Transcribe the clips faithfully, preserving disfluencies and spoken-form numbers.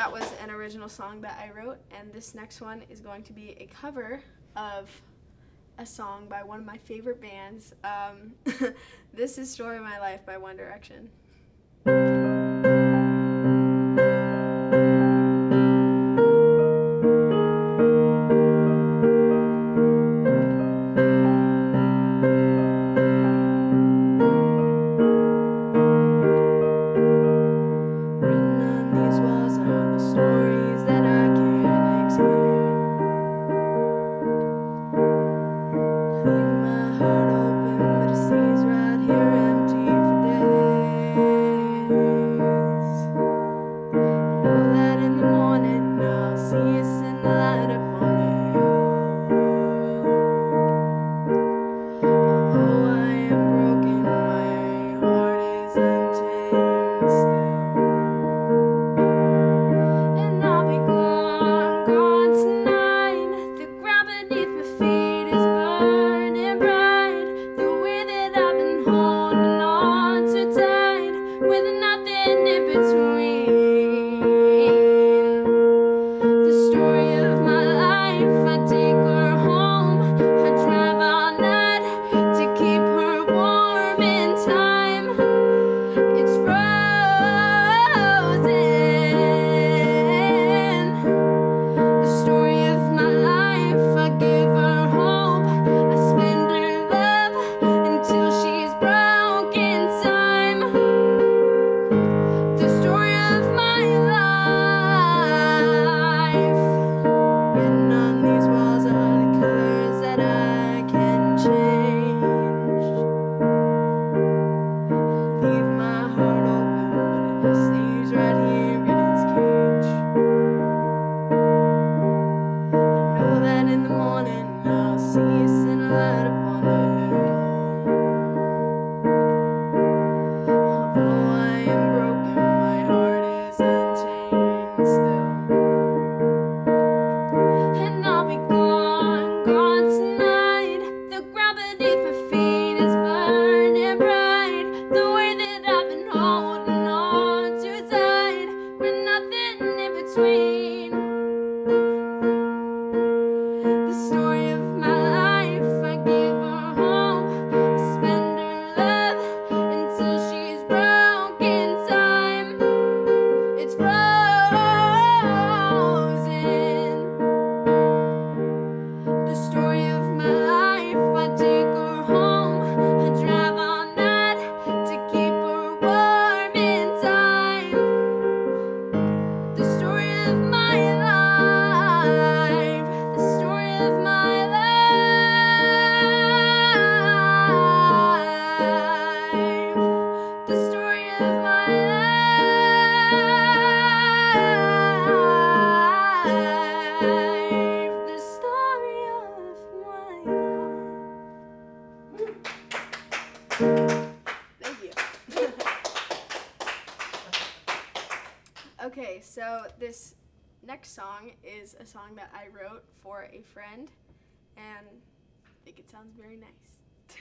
that was an original song that I wrote, and this next one is going to be a cover of a song by one of my favorite bands. Um, this is Story of My Life by One Direction. Okay, so this next song is a song that I wrote for a friend, and I think it sounds very nice.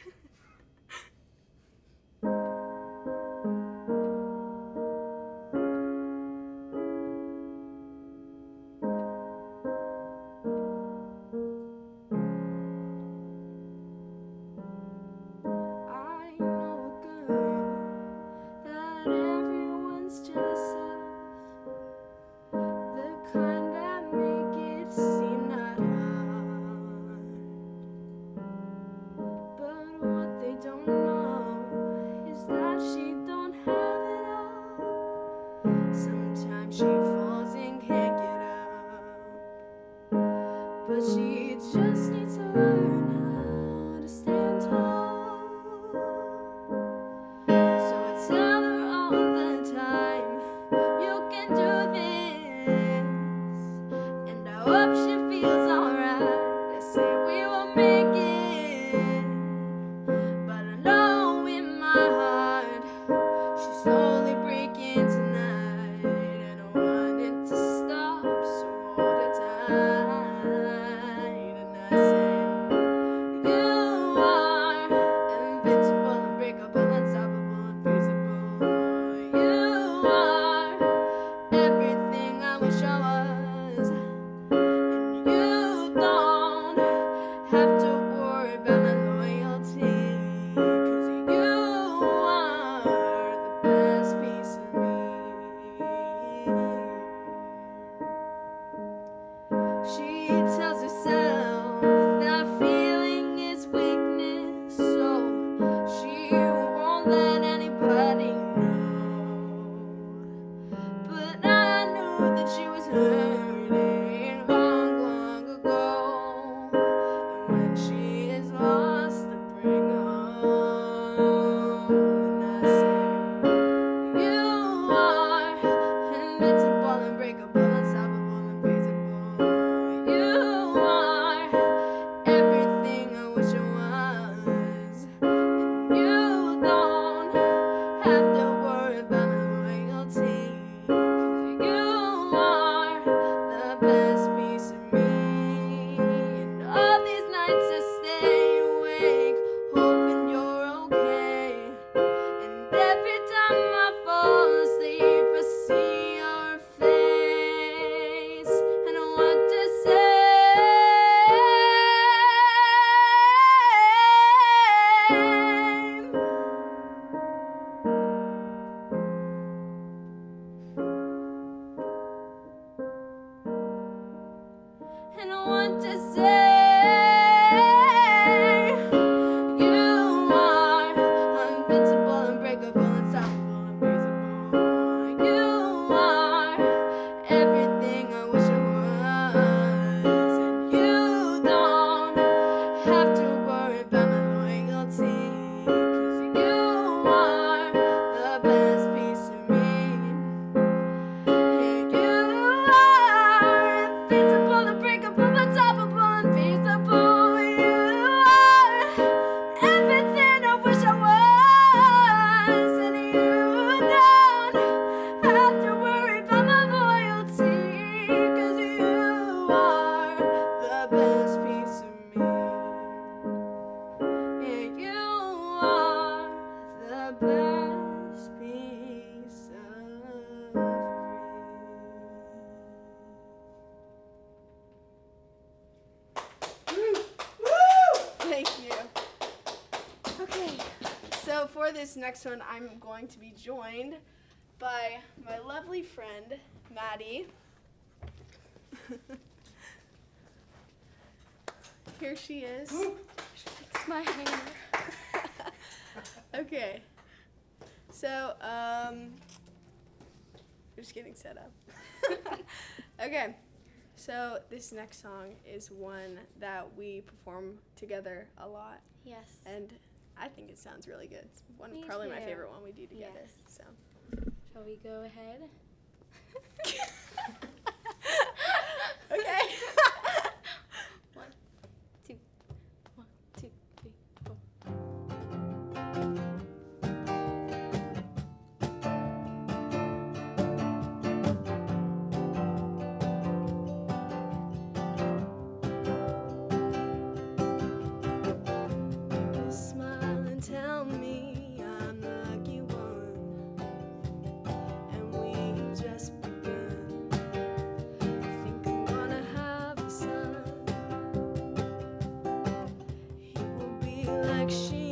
But she just needs to learn how to stand tall. So I tell her all the time, you can do this, and I hope she feels alright. I say we will make it, but I know in my heart she's slowly breaking tonight, and I want it to stop, so hold her tight. I wish I and I want to say you are invincible, unbreakable, unstoppable, unfeasible. You are everything I wish I was, and you don't have to worry about my loyalty, 'cause you are the best piece of me. And you are invincible, unbreakable, unstoppable, unfeasible. You are everything I wish I was, and you don't have to worry about my loyalty, 'cause you are the best piece of me. And you are the best piece of me. Thank you. Okay, so for this next one, I'm going to be joined by my lovely friend, Maddie. Here she is. Fix my hair. Okay, so, um, we're just getting set up. Okay, so this next song is one that we perform together a lot, Yes. and I think it sounds really good. It's one, Me probably my too. favorite one we do together. Yes. So, Shall we go ahead? okay. One, two, one, two, three, four. People smile and tell me I'm the lucky one, and we've just begun. I think I'm gonna have a son. He will be like she